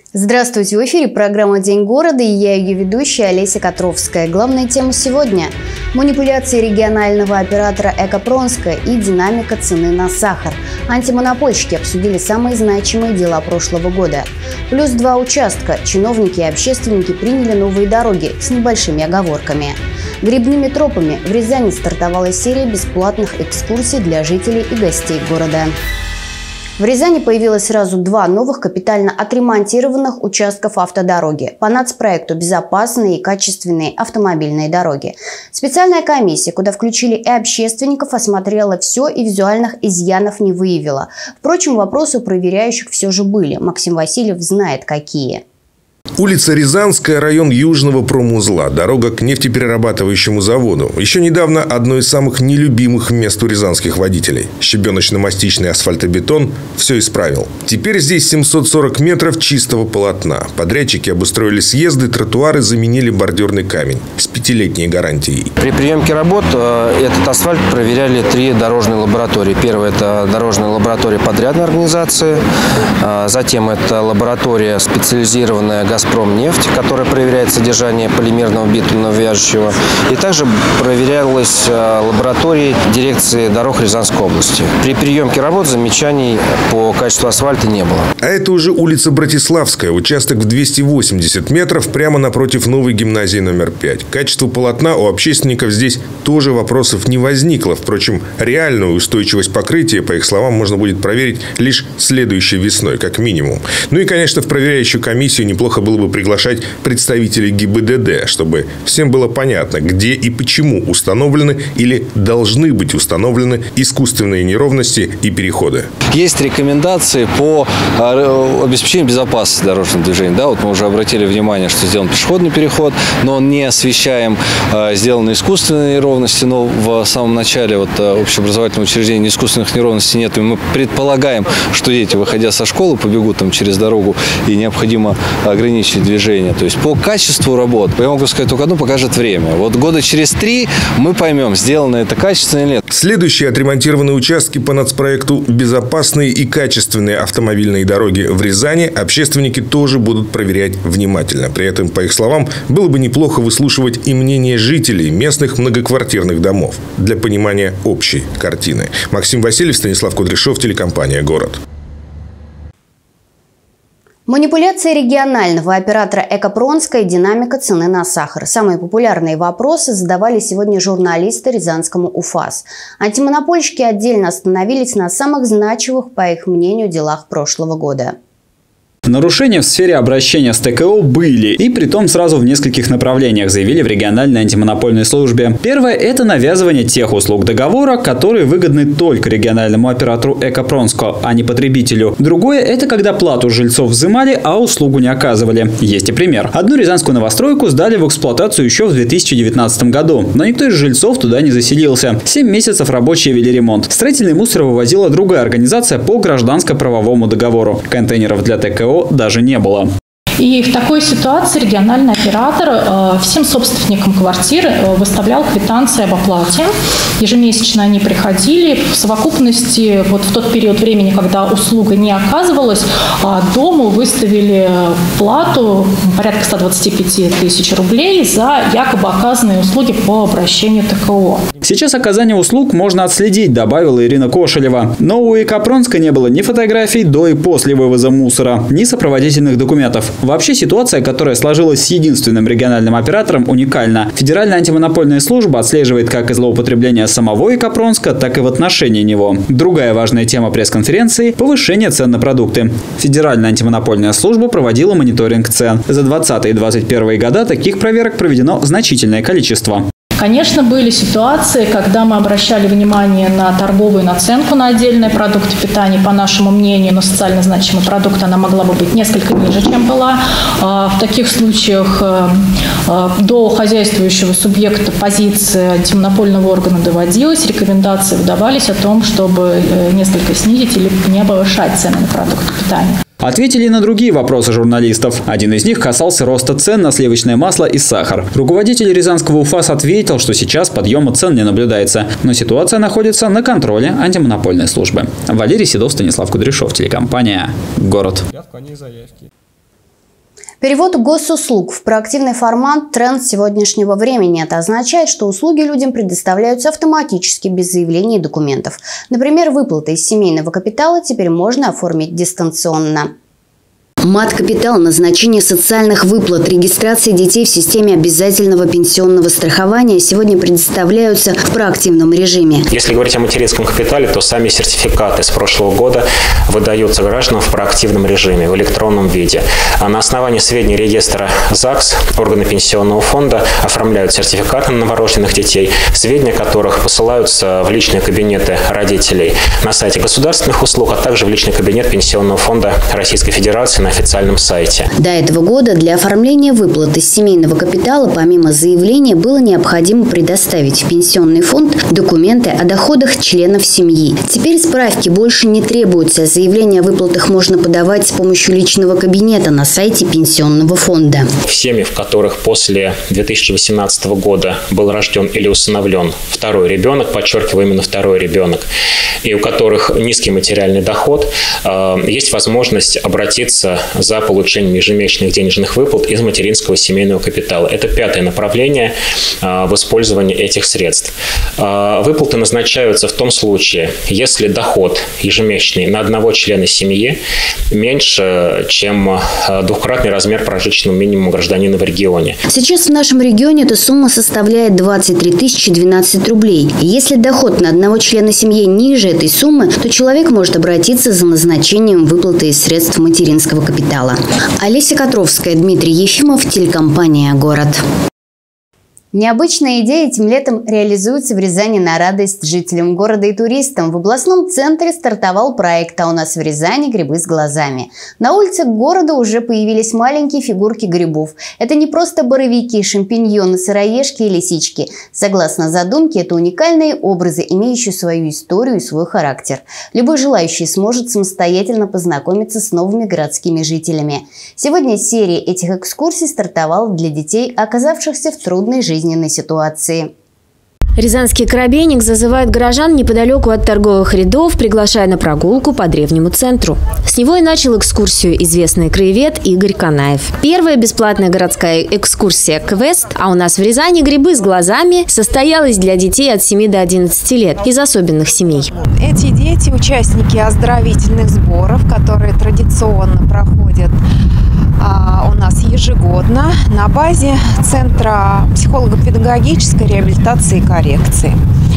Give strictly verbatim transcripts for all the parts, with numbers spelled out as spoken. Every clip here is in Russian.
Здравствуйте! В эфире программа «День города» и я ее ведущая Олеся Котровская. Главная тема сегодня – манипуляции регионального оператора «Экопронска» и динамика цены на сахар. Антимонопольщики обсудили самые значимые дела прошлого года. Плюс два участка. Чиновники и общественники приняли новые дороги с небольшими оговорками. Грибными тропами в Рязани стартовала серия бесплатных экскурсий для жителей и гостей города. В Рязани появилось сразу два новых капитально отремонтированных участков автодороги по нацпроекту «Безопасные и качественные автомобильные дороги». Специальная комиссия, куда включили и общественников, осмотрела все и визуальных изъянов не выявила. Впрочем, вопросы у проверяющих все же были. Максим Васильев знает, какие. Улица Рязанская, район Южного промузла, дорога к нефтеперерабатывающему заводу. Еще недавно одно из самых нелюбимых мест у рязанских водителей. Щебеночно-мастичный асфальтобетон все исправил. Теперь здесь семьсот сорок метров чистого полотна. Подрядчики обустроили съезды, тротуары, заменили бордюрный камень с пятилетней гарантией. При приемке работ этот асфальт проверяли три дорожные лаборатории. Первая – это дорожная лаборатория подрядной организации. Затем это лаборатория специализированная «Газпромнефть», которая проверяет содержание полимерного битумного вяжущего. И также проверялась лабораторией дирекции дорог Рязанской области. При приемке работ замечаний по качеству асфальта не было. А это уже улица Братиславская, участок в двести восемьдесят метров прямо напротив новой гимназии номер пять. Качество полотна у общественников здесь тоже вопросов не возникло. Впрочем, реальную устойчивость покрытия, по их словам, можно будет проверить лишь следующей весной, как минимум. Ну и, конечно, в проверяющую комиссию неплохо было бы приглашать представителей ГИБДД, чтобы всем было понятно, где и почему установлены или должны быть установлены искусственные неровности и переходы. Есть рекомендации по обеспечению безопасности дорожного движения. Да, вот мы уже обратили внимание, что сделан пешеходный переход, но он не освещаем, сделаны искусственные неровности, но в самом начале вот, общеобразовательного учреждения искусственных неровностей нет. И мы предполагаем, что дети, выходя со школы, побегут там через дорогу, и необходимо ограничить движение. То есть по качеству работ, я могу сказать только одно, покажет время. Вот года через три мы поймем, сделано это качественно или нет. Следующие отремонтированные участки по нацпроекту «Безопасные и качественные автомобильные дороги» в Рязани общественники тоже будут проверять внимательно. При этом, по их словам, было бы неплохо выслушивать и мнение жителей местных многоквартирных домов для понимания общей картины. Максим Васильев, Станислав Кудряшов, телекомпания «Город». Манипуляция регионального оператора «Экопронска» и динамика цены на сахар. Самые популярные вопросы задавали сегодня журналисты рязанскому УФАС. Антимонопольщики отдельно остановились на самых значимых, по их мнению, делах прошлого года. Нарушения в сфере обращения с ТКО были, и притом сразу в нескольких направлениях, заявили в региональной антимонопольной службе. Первое – это навязывание тех услуг договора, которые выгодны только региональному оператору «Экопронска», а не потребителю. Другое – это когда плату жильцов взимали, а услугу не оказывали. Есть и пример. Одну рязанскую новостройку сдали в эксплуатацию еще в две тысячи девятнадцатом году, но никто из жильцов туда не заселился. Семь месяцев рабочие вели ремонт. Строительный мусор вывозила другая организация по гражданско-правовому договору. Контейнеров для ТКО даже не было. И в такой ситуации региональный оператор э, всем собственникам квартир э, выставлял квитанции об оплате. Ежемесячно они приходили. В совокупности, вот в тот период времени, когда услуга не оказывалась, э, дому выставили плату порядка ста двадцати пяти тысяч рублей за якобы оказанные услуги по обращению ТКО. Сейчас оказание услуг можно отследить, добавила Ирина Кошелева. Но у «Экопронска» не было ни фотографий до и после вывоза мусора, ни сопроводительных документов. Вообще ситуация, которая сложилась с единственным региональным оператором, уникальна. Федеральная антимонопольная служба отслеживает как и злоупотребление самого «Экопронска», так и в отношении него. Другая важная тема пресс-конференции – повышение цен на продукты. Федеральная антимонопольная служба проводила мониторинг цен. За двадцатый и двадцать первый года таких проверок проведено значительное количество. Конечно, были ситуации, когда мы обращали внимание на торговую наценку на отдельные продукты питания. По нашему мнению, на социально значимый продукт она могла бы быть несколько ниже, чем была. В таких случаях до хозяйствующего субъекта позиция антимонопольного органа доводилась, рекомендации выдавались о том, чтобы несколько снизить или не повышать цены на продукты питания. Ответили на другие вопросы журналистов. Один из них касался роста цен на сливочное масло и сахар. Руководитель рязанского УФАС ответил, что сейчас подъема цен не наблюдается, но ситуация находится на контроле антимонопольной службы. Валерий Седов, Станислав Кудряшов, телекомпания «Город». Перевод госуслуг в проактивный формат – тренд сегодняшнего времени. Это означает, что услуги людям предоставляются автоматически, без заявлений и документов. Например, выплаты из семейного капитала теперь можно оформить дистанционно. Мат-капитал, назначение социальных выплат, регистрация детей в системе обязательного пенсионного страхования сегодня предоставляются в проактивном режиме. Если говорить о материнском капитале, то сами сертификаты с прошлого года выдаются гражданам в проактивном режиме, в электронном виде. А на основании сведений регистра ЗАГС органы пенсионного фонда оформляют сертификаты на новорожденных детей, сведения которых посылаются в личные кабинеты родителей на сайте государственных услуг, а также в личный кабинет Пенсионного фонда Российской Федерации на официальном сайте. До этого года для оформления выплат из семейного капитала помимо заявления было необходимо предоставить в пенсионный фонд документы о доходах членов семьи. Теперь справки больше не требуются. Заявление о выплатах можно подавать с помощью личного кабинета на сайте пенсионного фонда. В семьи, в которых после две тысячи восемнадцатого года был рожден или усыновлен второй ребенок, подчеркиваю, именно второй ребенок, и у которых низкий материальный доход, есть возможность обратиться за получением ежемесячных денежных выплат из материнского семейного капитала. Это пятое направление в использовании этих средств. Выплаты назначаются в том случае, если доход ежемесячный на одного члена семьи меньше, чем двукратный размер прожиточного минимума гражданина в регионе. Сейчас в нашем регионе эта сумма составляет двадцать три тысячи двенадцать рублей. И если доход на одного члена семьи ниже этой суммы, то человек может обратиться за назначением выплаты из средств материнского капитала. Олеся Котровская, Дмитрий Ефимов, телекомпания «Город». Необычная идея этим летом реализуется в Рязани на радость жителям города и туристам. В областном центре стартовал проект «А у нас в Рязани грибы с глазами». На улицах города уже появились маленькие фигурки грибов. Это не просто боровики, шампиньоны, сыроежки и лисички. Согласно задумке, это уникальные образы, имеющие свою историю и свой характер. Любой желающий сможет самостоятельно познакомиться с новыми городскими жителями. Сегодня серия этих экскурсий стартовала для детей, оказавшихся в трудной жизни. Ситуации. Рязанский коробейник зазывает горожан неподалеку от торговых рядов, приглашая на прогулку по древнему центру. С него и начал экскурсию известный краевед Игорь Канаев. Первая бесплатная городская экскурсия «Квест», а у нас в Рязани грибы с глазами, состоялась для детей от семи до одиннадцати лет из особенных семей. Эти дети – участники оздоровительных сборов, которые традиционно проходят у нас ежегодно на базе Центра психолого-педагогической реабилитации и коррекции.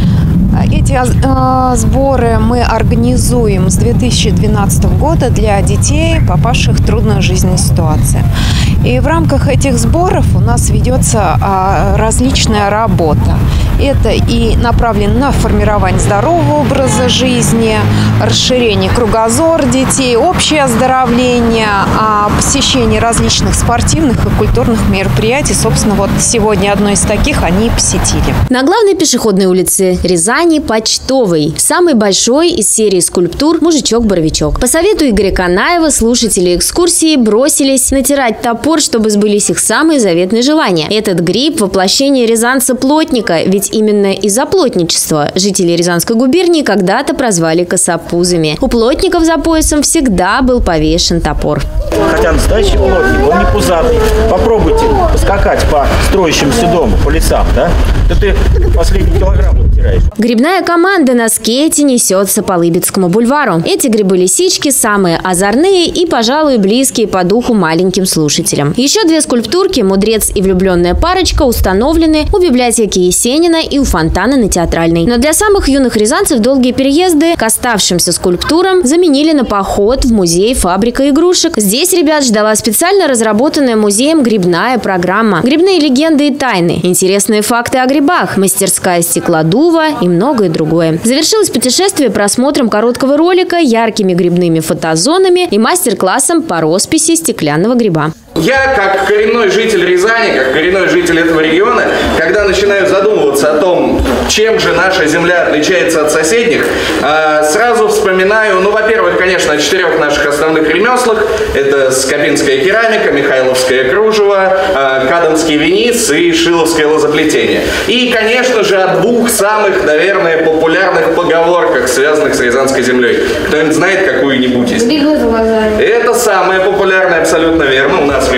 Эти э, сборы мы организуем с две тысячи двенадцатого года для детей, попавших в трудную жизненную ситуацию. И в рамках этих сборов у нас ведется э, различная работа. Это и направлено на формирование здорового образа жизни, расширение кругозора детей, общее оздоровление, посещение различных спортивных и культурных мероприятий. Собственно, вот сегодня одно из таких они посетили. На главной пешеходной улице Рязани Почтовой самый большой из серии скульптур «Мужичок-боровичок». По совету Игоря Канаева слушатели экскурсии бросились натирать топор, чтобы сбылись их самые заветные желания. Этот гриб – воплощение рязанца-плотника, ведь именно из-за плотничества жители Рязанской губернии когда-то прозвали косопузами. У плотников за поясом всегда был повешен топор. Хотя настоящий плотник, он не пузатый. Попробуйте поскакать по строящемуся дому, по лесам, да? Да ты последний килограмм утираешь. Грибная команда на скейте несется по Лыбецкому бульвару. Эти грибы-лисички самые озорные и, пожалуй, близкие по духу маленьким слушателям. Еще две скульптурки «Мудрец и влюбленная парочка» установлены у библиотеки Есенина и у фонтана на Театральной. Но для самых юных рязанцев долгие переезды к оставшимся скульптурам заменили на поход в музей «Фабрика игрушек». Здесь ребят ждала специально разработанная музеем грибная программа. Грибные легенды и тайны, интересные факты о грибах, мастерская стеклодува и многое другое. Завершилось путешествие просмотром короткого ролика, яркими грибными фотозонами и мастер-классом по росписи стеклянного гриба. Я, как коренной житель Рязани, как коренной житель этого региона, когда начинаю задумываться о том, чем же наша земля отличается от соседних, сразу вспоминаю, ну, во-первых, конечно, о четырех наших основных ремеслах. Это скопинская керамика, михайловское кружево, кадамский венец и шиловское лозоплетение. И, конечно же, о двух самых, наверное, популярных поговорках, связанных с Рязанской землей. Кто-нибудь знает какую-нибудь из них? Это самое популярное, абсолютно верно. У нас в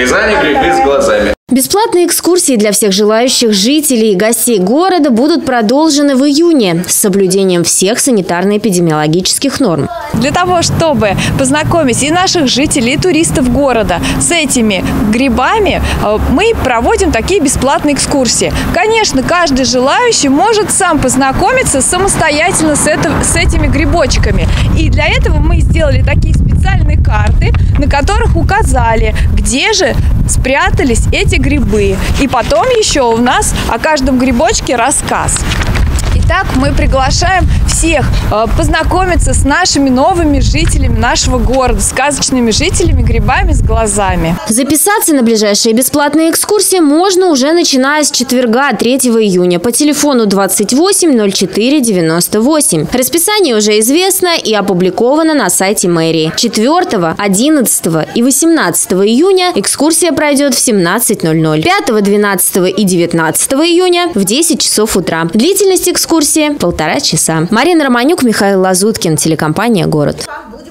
Рязани грибы с глазами. Бесплатные экскурсии для всех желающих жителей и гостей города будут продолжены в июне с соблюдением всех санитарно-эпидемиологических норм. Для того, чтобы познакомить и наших жителей, и туристов города с этими грибами, мы проводим такие бесплатные экскурсии. Конечно, каждый желающий может сам познакомиться самостоятельно с, это, с этими грибочками. И для этого мы сделали такие специальные карты, на которых указали, где же спрятались эти грибы. И потом еще у нас о каждом грибочке рассказ. Итак, мы приглашаем всех э, познакомиться с нашими новыми жителями нашего города, сказочными жителями, грибами с глазами. Записаться на ближайшие бесплатные экскурсии можно уже начиная с четверга, третьего июня, по телефону двадцать восемь ноль четыре девяносто восемь. Расписание уже известно и опубликовано на сайте мэрии. четвёртого, одиннадцатого и восемнадцатого июня экскурсия пройдет в семнадцать ноль ноль. пятого, двенадцатого и девятнадцатого июня в десять часов утра. Длительность экскурсии полтора часа. Марина Романюк, Михаил Лазуткин, телекомпания «Город».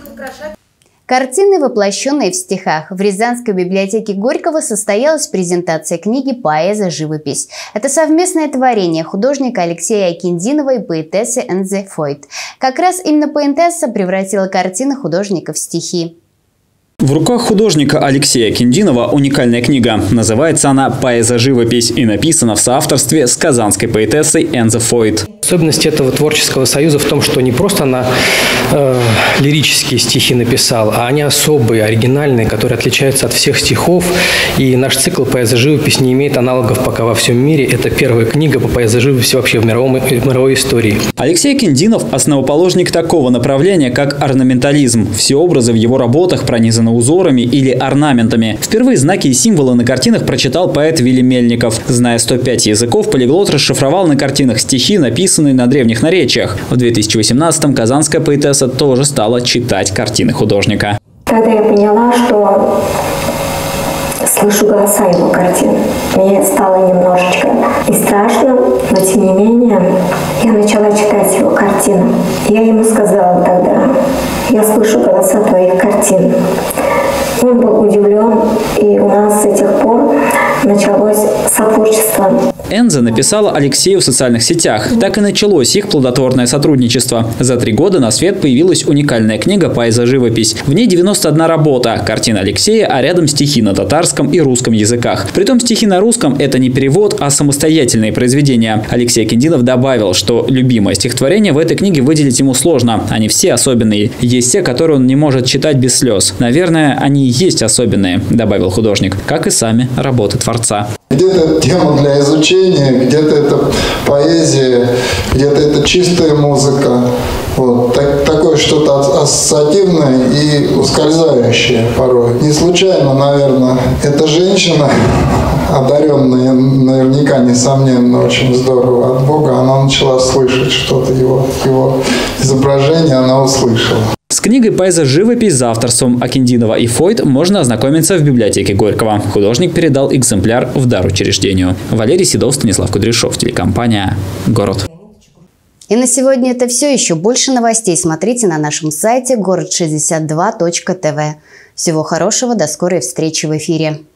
Картины, воплощенные в стихах. В Рязанской библиотеке Горького состоялась презентация книги «Поэзия. Живопись». Это совместное творение художника Алексея Акиндинова и поэтессы Энзе Фойт. Как раз именно поэтесса превратила картины художника в стихи. В руках художника Алексея Акиндинова уникальная книга. Называется она «Поэзия. Живопись» и написана в соавторстве с казанской поэтессой Энзе Фойт. Особенность этого творческого союза в том, что не просто она э, лирические стихи написала, а они особые, оригинальные, которые отличаются от всех стихов. И наш цикл «Поэзия. Живопись» не имеет аналогов пока во всем мире. Это первая книга по поэзии живописи вообще в, мировом, в мировой истории. Алексей Акиндинов – основоположник такого направления, как орнаментализм. Все образы в его работах пронизаны узорами или орнаментами. Впервые знаки и символы на картинах прочитал поэт Вилли Мельников. Зная сто пять языков, полиглот расшифровал на картинах стихи, написанные на древних наречиях. В две тысячи восемнадцатом казанская поэтесса тоже стала читать картины художника. Когда я поняла, что слышу голоса его картин, мне стало немножечко и страшно, но тем не менее я начала читать его картины. Я ему сказала тогда: я слышу голоса твоих картин. Он был удивлен, и у нас с тех пор началось сотворчество. Энзе написала Алексею в социальных сетях. Так и началось их плодотворное сотрудничество. За три года на свет появилась уникальная книга «Поэзия. Живопись». В ней девяносто одна работа, картина Алексея, а рядом стихи на татарском и русском языках. Притом стихи на русском – это не перевод, а самостоятельные произведения. Алексей Акиндинов добавил, что любимое стихотворение в этой книге выделить ему сложно. Они все особенные. Есть те, которые он не может читать без слез. Наверное, они и есть особенные, добавил художник, как и сами работы творца. Где-то тема для изучения, где-то это поэзия, где-то это чистая музыка. Вот. Так, такое что-то ассоциативное и ускользающее порой. Не случайно, наверное, эта женщина, одаренная наверняка, несомненно, очень здорово от Бога, она начала слышать что-то, его, его изображение она услышала. С книгой «Поэзия. Живопись» за авторством Акиндинова и Фойт можно ознакомиться в библиотеке Горького. Художник передал экземпляр в дар учреждению. Валерий Седов, Станислав Кудряшов, телекомпания «Город». И на сегодня это все. Еще больше новостей смотрите на нашем сайте город шестьдесят два точка тв. Всего хорошего, до скорой встречи в эфире.